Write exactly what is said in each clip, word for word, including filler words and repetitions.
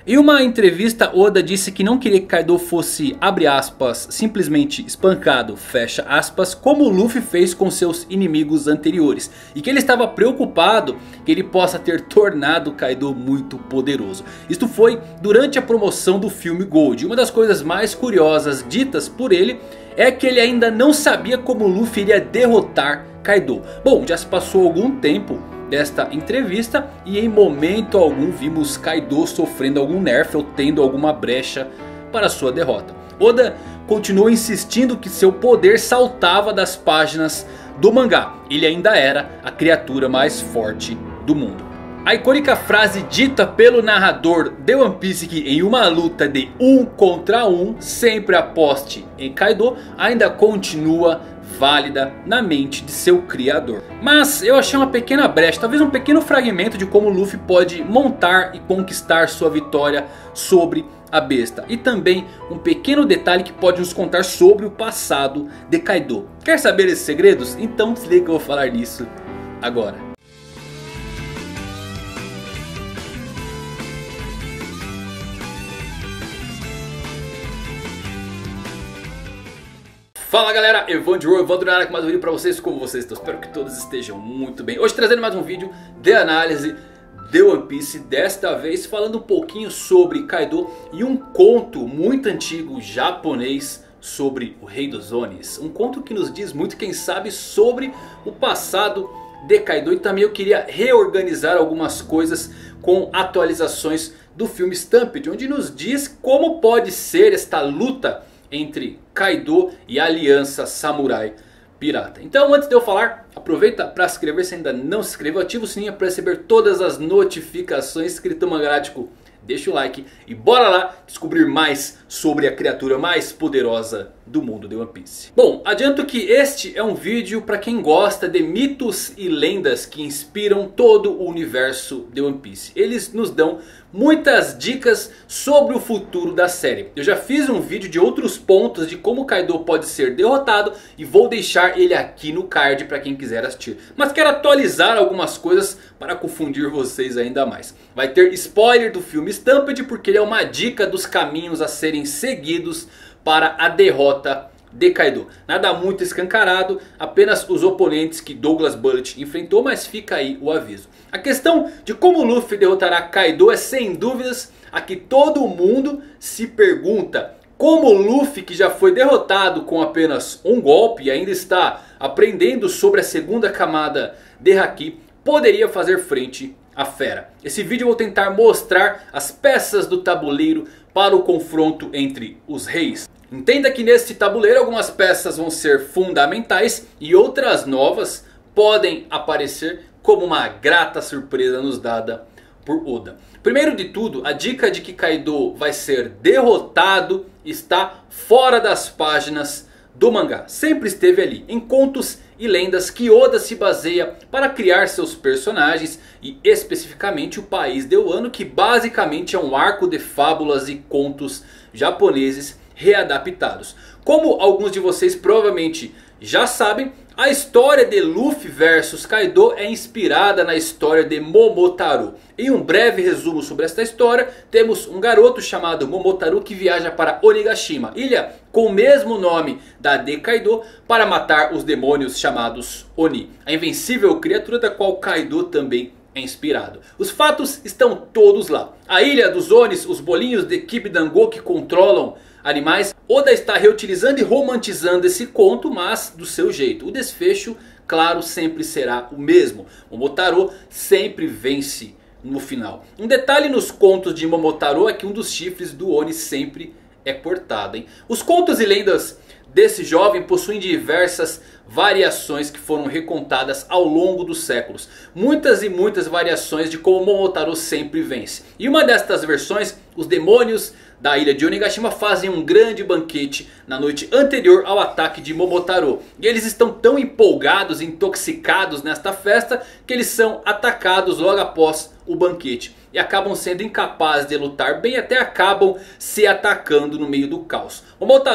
Em uma entrevista, Oda disse que não queria que Kaido fosse, abre aspas, simplesmente espancado, fecha aspas, como o Luffy fez com seus inimigos anteriores. E que ele estava preocupado que ele possa ter tornado Kaido muito poderoso. Isto foi durante a promoção do filme Gold. Uma das coisas mais curiosas ditas por ele é que ele ainda não sabia como o Luffy iria derrotar Kaido. Bom, já se passou algum tempo desta entrevista e em momento algum vimos Kaido sofrendo algum nerf ou tendo alguma brecha para sua derrota. Oda continuou insistindo que seu poder saltava das páginas do mangá. Ele ainda era a criatura mais forte do mundo. A icônica frase dita pelo narrador de One Piece que em uma luta de um contra um sempre aposte em Kaido ainda continua válida na mente de seu criador. Mas eu achei uma pequena brecha, talvez um pequeno fragmento de como Luffy pode montar e conquistar sua vitória sobre a besta. E também um pequeno detalhe que pode nos contar sobre o passado de Kaido. Quer saber esses segredos? Então desliga que eu vou falar nisso agora. Fala galera, Evandro, Evandro na área com mais um vídeo pra vocês, como vocês estão? Espero que todos estejam muito bem. Hoje trazendo mais um vídeo de análise de One Piece. Desta vez falando um pouquinho sobre Kaido e um conto muito antigo japonês sobre o Rei dos Onis. Um conto que nos diz muito, quem sabe, sobre o passado de Kaido. E também eu queria reorganizar algumas coisas com atualizações do filme Stampede, onde nos diz como pode ser esta luta entre Kaido e a Aliança Samurai Pirata. Então antes de eu falar, aproveita para se inscrever se ainda não se inscreveu. Ativa o sininho para receber todas as notificações. Inscrito Mangalático, deixa o like e bora lá descobrir mais sobre a criatura mais poderosa do mundo de One Piece. Bom, adianto que este é um vídeo para quem gosta de mitos e lendas que inspiram todo o universo de One Piece. Eles nos dão muitas dicas sobre o futuro da série. Eu já fiz um vídeo de outros pontos de como Kaido pode ser derrotado e vou deixar ele aqui no card para quem quiser assistir. Mas quero atualizar algumas coisas para confundir vocês ainda mais. Vai ter spoiler do filme Stampede porque ele é uma dica dos caminhos a serem seguidos para a derrota de Kaido. Nada muito escancarado, apenas os oponentes que Douglas Bullet enfrentou, mas fica aí o aviso. A questão de como Luffy derrotará Kaido é sem dúvidas a que todo mundo se pergunta. Como Luffy, que já foi derrotado com apenas um golpe e ainda está aprendendo sobre a segunda camada de Haki, poderia fazer frente à fera. Esse vídeo eu vou tentar mostrar as peças do tabuleiro para o confronto entre os reis. Entenda que neste tabuleiro algumas peças vão ser fundamentais e outras novas podem aparecer como uma grata surpresa nos dada por Oda. Primeiro de tudo, a dica de que Kaido vai ser derrotado está fora das páginas do mangá. Sempre esteve ali, em contos e lendas que Oda se baseia para criar seus personagens e especificamente o país de Wano, que basicamente é um arco de fábulas e contos japoneses readaptados. Como alguns de vocês provavelmente já sabem, a história de Luffy versus Kaido é inspirada na história de Momotaro. Em um breve resumo sobre esta história, temos um garoto chamado Momotaro que viaja para Onigashima, ilha com o mesmo nome da de Kaido, para matar os demônios chamados Oni, a invencível criatura da qual Kaido também é inspirado. Os fatos estão todos lá. A ilha dos Onis, os bolinhos de Kibidango que controlam animais. Oda está reutilizando e romantizando esse conto, mas do seu jeito. O desfecho, claro, sempre será o mesmo. Momotaro sempre vence no final. Um detalhe nos contos de Momotaro é que um dos chifres do Oni sempre é cortado, hein? Os contos e lendas desse jovem possuem diversas variações que foram recontadas ao longo dos séculos. Muitas e muitas variações de como Momotaro sempre vence. E uma destas versões, os demônios da ilha de Onigashima fazem um grande banquete na noite anterior ao ataque de Momotaro. E eles estão tão empolgados e intoxicados nesta festa que eles são atacados logo após o banquete. E acabam sendo incapazes de lutar bem, até acabam se atacando no meio do caos. Momotaro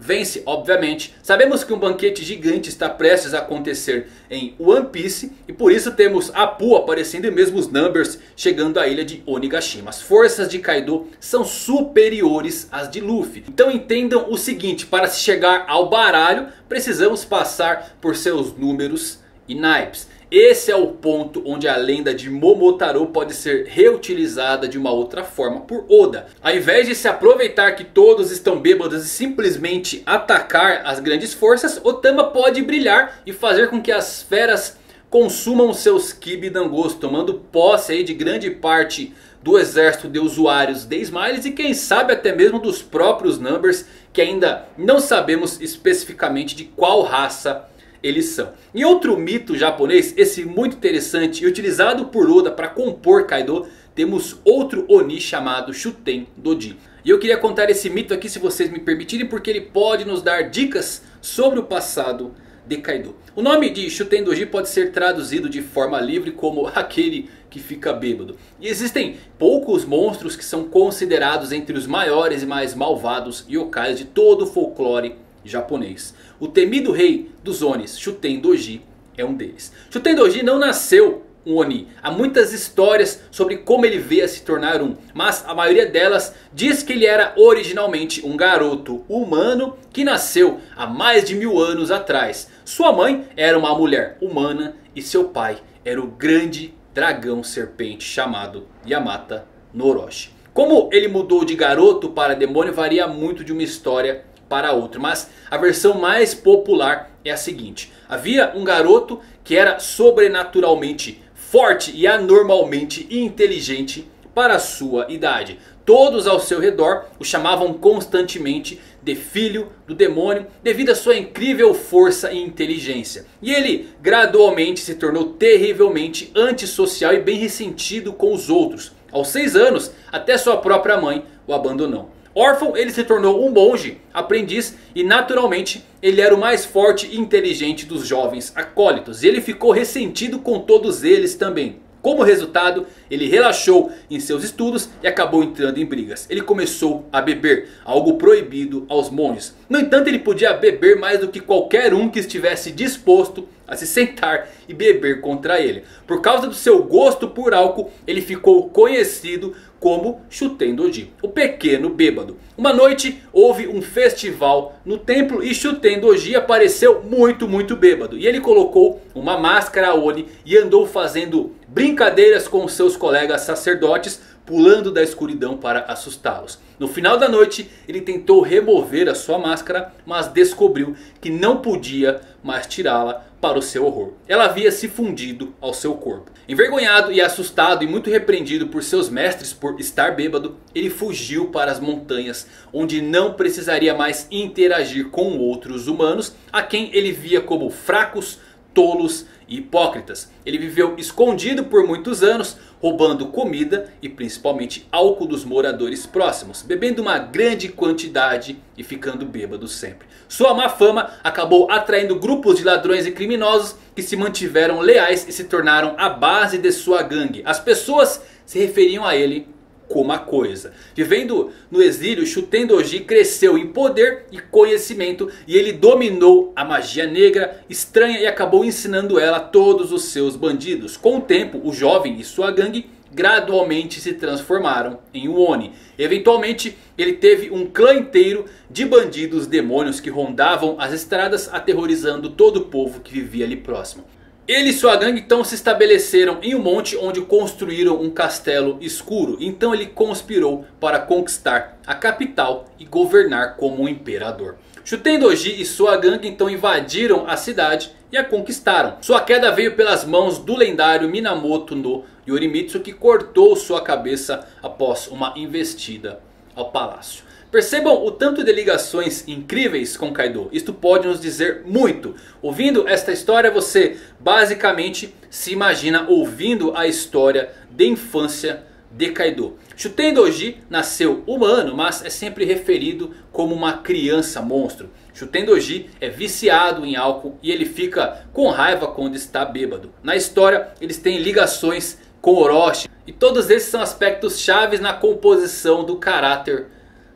vence, obviamente. Sabemos que um banquete gigante está prestes a acontecer em One Piece. E por isso temos Apu aparecendo e mesmo os Numbers chegando à ilha de Onigashima. As forças de Kaido são superiores às de Luffy. Então entendam o seguinte: para se chegar ao baralho precisamos passar por seus números e naipes. Esse é o ponto onde a lenda de Momotaro pode ser reutilizada de uma outra forma por Oda. Ao invés de se aproveitar que todos estão bêbados e simplesmente atacar as grandes forças, Otama pode brilhar e fazer com que as feras consumam seus Kibidangos, tomando posse aí de grande parte do exército de usuários de Smiles e quem sabe até mesmo dos próprios Numbers, que ainda não sabemos especificamente de qual raça eles são. Em outro mito japonês, esse muito interessante e utilizado por Oda para compor Kaido, temos outro Oni chamado Shuten Doji. E eu queria contar esse mito aqui, se vocês me permitirem, porque ele pode nos dar dicas sobre o passado de Kaido. O nome de Shuten Doji pode ser traduzido de forma livre como aquele que fica bêbado. E existem poucos monstros que são considerados entre os maiores e mais malvados yokais de todo o folclore japonês. O temido rei dos Onis, Shuten Doji, é um deles. Shuten Doji não nasceu um Oni. Há muitas histórias sobre como ele veio a se tornar um. Mas a maioria delas diz que ele era originalmente um garoto humano que nasceu há mais de mil anos atrás. Sua mãe era uma mulher humana e seu pai era o grande dragão serpente chamado Yamata no Orochi. Como ele mudou de garoto para demônio varia muito de uma história para outra, mas a versão mais popular é a seguinte: havia um garoto que era sobrenaturalmente forte e anormalmente inteligente para a sua idade. Todos ao seu redor o chamavam constantemente de filho do demônio devido à sua incrível força e inteligência. E ele gradualmente se tornou terrivelmente antissocial e bem ressentido com os outros. Aos seis anos, até sua própria mãe o abandonou. Órfão, ele se tornou um monge, aprendiz e naturalmente ele era o mais forte e inteligente dos jovens acólitos. E ele ficou ressentido com todos eles também. Como resultado, ele relaxou em seus estudos e acabou entrando em brigas. Ele começou a beber, algo proibido aos monges. No entanto, ele podia beber mais do que qualquer um que estivesse disposto a se sentar e beber contra ele. Por causa do seu gosto por álcool, ele ficou conhecido como Shuten Doji, o pequeno bêbado. Uma noite houve um festival no templo e Shuten Doji apareceu muito muito bêbado. E ele colocou uma máscara Oni e andou fazendo brincadeiras com seus colegas sacerdotes, pulando da escuridão para assustá-los. No final da noite ele tentou remover a sua máscara, mas descobriu que não podia mais tirá-la para o seu horror. Ela havia se fundido ao seu corpo. Envergonhado e assustado e muito repreendido por seus mestres por estar bêbado, ele fugiu para as montanhas, onde não precisaria mais interagir com outros humanos, a quem ele via como fracos, tolos e hipócritas. Ele viveu escondido por muitos anos, roubando comida e principalmente álcool dos moradores próximos, bebendo uma grande quantidade e ficando bêbado sempre. Sua má fama acabou atraindo grupos de ladrões e criminosos que se mantiveram leais e se tornaram a base de sua gangue. As pessoas se referiam a ele como a coisa. Vivendo no exílio, Shuten Doji cresceu em poder e conhecimento e ele dominou a magia negra estranha e acabou ensinando ela a todos os seus bandidos. Com o tempo, o jovem e sua gangue gradualmente se transformaram em um Oni. Eventualmente ele teve um clã inteiro de bandidos demônios que rondavam as estradas, aterrorizando todo o povo que vivia ali próximo. Ele e sua gangue então se estabeleceram em um monte onde construíram um castelo escuro. Então ele conspirou para conquistar a capital e governar como um imperador. Shuten Doji e sua gangue então invadiram a cidade e a conquistaram. Sua queda veio pelas mãos do lendário Minamoto no Yorimitsu, que cortou sua cabeça após uma investida ao palácio. Percebam o tanto de ligações incríveis com Kaido. Isto pode nos dizer muito. Ouvindo esta história, você basicamente se imagina ouvindo a história de infância de Kaido. Shuten Doji nasceu humano, mas é sempre referido como uma criança monstro. Shuten Doji é viciado em álcool e ele fica com raiva quando está bêbado. Na história eles têm ligações com Orochi. E todos esses são aspectos chaves na composição do caráter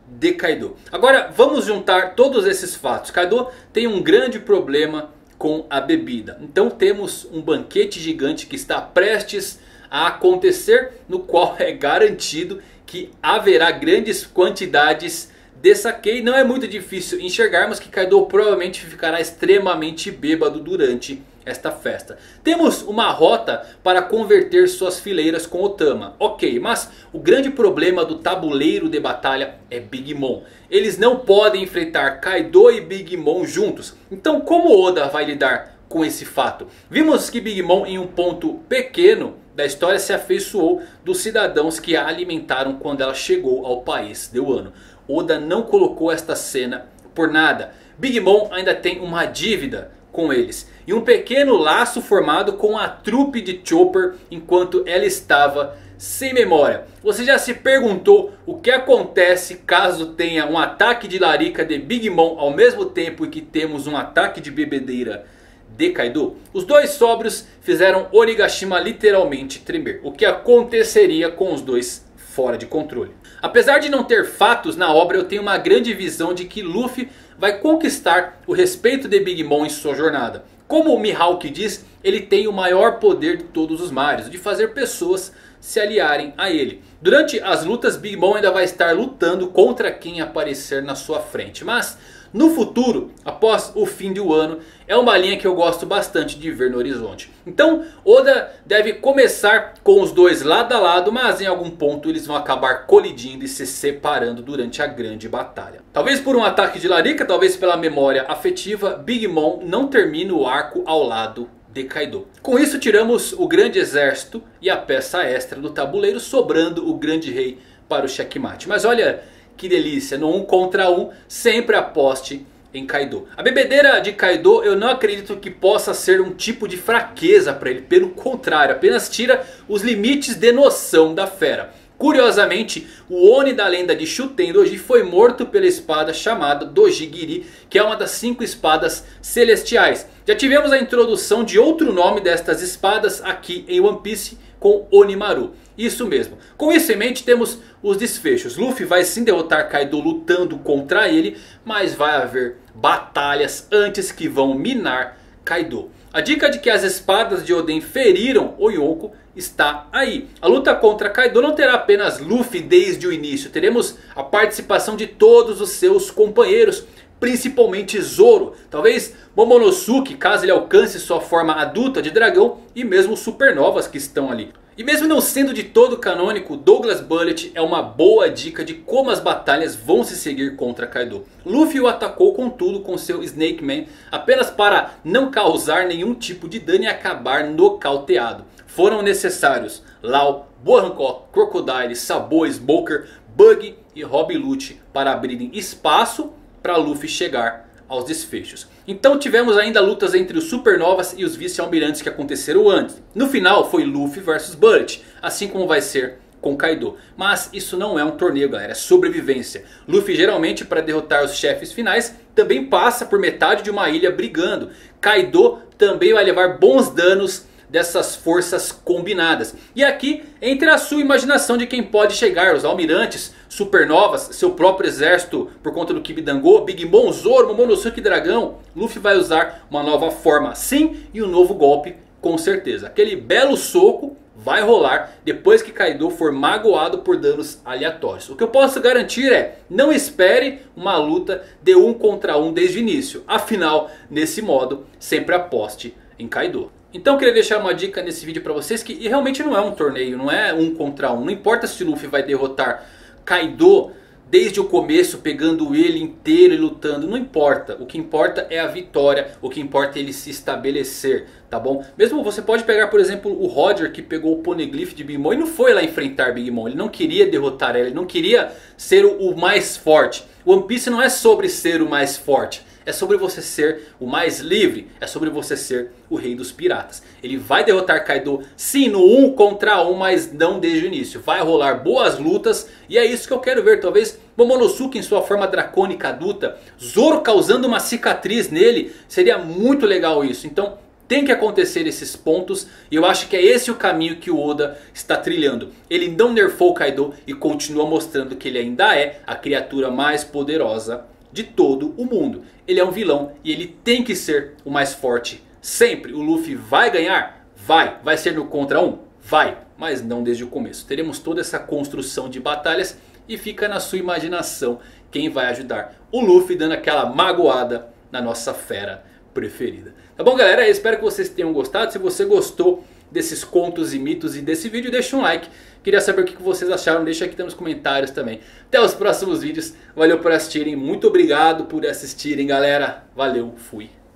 de Kaido. Agora vamos juntar todos esses fatos. Kaido tem um grande problema com a bebida. Então temos um banquete gigante que está prestes a acontecer, no qual é garantido que haverá grandes quantidades de sake. Não é muito difícil enxergarmos que Kaido provavelmente ficará extremamente bêbado durante esta festa. Temos uma rota para converter suas fileiras com Otama. Ok, mas o grande problema do tabuleiro de batalha é Big Mom. Eles não podem enfrentar Kaido e Big Mom juntos. Então como Oda vai lidar com esse fato? Vimos que Big Mom em um ponto pequeno da história se afeiçoou dos cidadãos que a alimentaram quando ela chegou ao país de Wano. Oda não colocou esta cena por nada. Big Mom ainda tem uma dívida com eles. E um pequeno laço formado com a trupe de Chopper enquanto ela estava sem memória. Você já se perguntou o que acontece caso tenha um ataque de larica de Big Mom ao mesmo tempo que temos um ataque de bebedeira de Kaido? Os dois sóbrios fizeram Onigashima literalmente tremer. O que aconteceria com os dois fora de controle? Apesar de não ter fatos na obra, eu tenho uma grande visão de que Luffy vai conquistar o respeito de Big Mom em sua jornada. Como o Mihawk diz, ele tem o maior poder de todos os mares, de fazer pessoas se aliarem a ele. Durante as lutas, Big Mom ainda vai estar lutando contra quem aparecer na sua frente. Mas no futuro, após o fim de Wano, é uma linha que eu gosto bastante de ver no horizonte. Então Oda deve começar com os dois lado a lado, mas em algum ponto eles vão acabar colidindo e se separando durante a grande batalha. Talvez por um ataque de larica, talvez pela memória afetiva, Big Mom não termina o arco ao lado de Kaido. Com isso tiramos o grande exército e a peça extra do tabuleiro, sobrando o grande rei para o checkmate. Mas olha que delícia, no um contra um, sempre aposte em Kaido. A bebedeira de Kaido eu não acredito que possa ser um tipo de fraqueza para ele. Pelo contrário, apenas tira os limites de noção da fera. Curiosamente, o Oni da lenda de Shuten Doji foi morto pela espada chamada Dojigiri, que é uma das cinco espadas celestiais. Já tivemos a introdução de outro nome destas espadas aqui em One Piece com Onimaru. Isso mesmo. Com isso em mente temos os desfechos. Luffy vai sim derrotar Kaido lutando contra ele, mas vai haver batalhas antes que vão minar Kaido. A dica de que as espadas de Oden feriram o Yonko está aí. A luta contra Kaido não terá apenas Luffy desde o início. Teremos a participação de todos os seus companheiros, principalmente Zoro. Talvez Momonosuke, caso ele alcance sua forma adulta de dragão, e mesmo Supernovas que estão ali. E mesmo não sendo de todo canônico, Douglas Bullet é uma boa dica de como as batalhas vão se seguir contra Kaido. Luffy o atacou com tudo com seu Snake Man, apenas para não causar nenhum tipo de dano e acabar nocauteado. Foram necessários Law, Boa Hancock, Crocodile, Sabo, Smoker, Bug e Rob Lute para abrirem espaço para Luffy chegar aos desfechos. Então tivemos ainda lutas entre os Supernovas e os Vice-Almirantes que aconteceram antes. No final foi Luffy versus Bullet, assim como vai ser com Kaido. Mas isso não é um torneio, galera, é sobrevivência. Luffy geralmente, para derrotar os chefes finais, também passa por metade de uma ilha brigando. Kaido também vai levar bons danos dessas forças combinadas. E aqui entra a sua imaginação de quem pode chegar. Os almirantes, Supernovas, seu próprio exército por conta do Kibidango, Big Mom, Zoro, Momonosuke Dragão. Luffy vai usar uma nova forma sim e um novo golpe com certeza. Aquele belo soco vai rolar depois que Kaido for magoado por danos aleatórios. O que eu posso garantir é, não espere uma luta de um contra um desde o início. Afinal, nesse modo, sempre aposte em Kaido. Então eu queria deixar uma dica nesse vídeo pra vocês que realmente não é um torneio, não é um contra um. Não importa se o Luffy vai derrotar Kaido desde o começo, pegando ele inteiro e lutando. Não importa, o que importa é a vitória, o que importa é ele se estabelecer, tá bom? Mesmo você pode pegar por exemplo o Roger, que pegou o Poneglyph de Big Mom e não foi lá enfrentar Big Mom. Ele não queria derrotar ela, ele não queria ser o mais forte. One Piece não é sobre ser o mais forte. É sobre você ser o mais livre. É sobre você ser o rei dos piratas. Ele vai derrotar Kaido sim no um contra um, mas não desde o início. Vai rolar boas lutas e é isso que eu quero ver. Talvez Momonosuke em sua forma dracônica adulta, Zoro causando uma cicatriz nele. Seria muito legal isso. Então Tem que acontecer esses pontos e eu acho que é esse o caminho que o Oda está trilhando. Ele não nerfou o Kaido e continua mostrando que ele ainda é a criatura mais poderosa de todo o mundo. Ele é um vilão e ele tem que ser o mais forte sempre. O Luffy vai ganhar? Vai. Vai ser no contra um? Vai. Mas não desde o começo. Teremos toda essa construção de batalhas e fica na sua imaginação quem vai ajudar o Luffy dando aquela magoada na nossa fera preferida. Tá bom, galera? Eu espero que vocês tenham gostado. Se você gostou desses contos e mitos e desse vídeo, deixa um like. Queria saber o que vocês acharam. Deixa aqui nos comentários também. Até os próximos vídeos. Valeu por assistirem. Muito obrigado por assistirem, galera. Valeu, fui.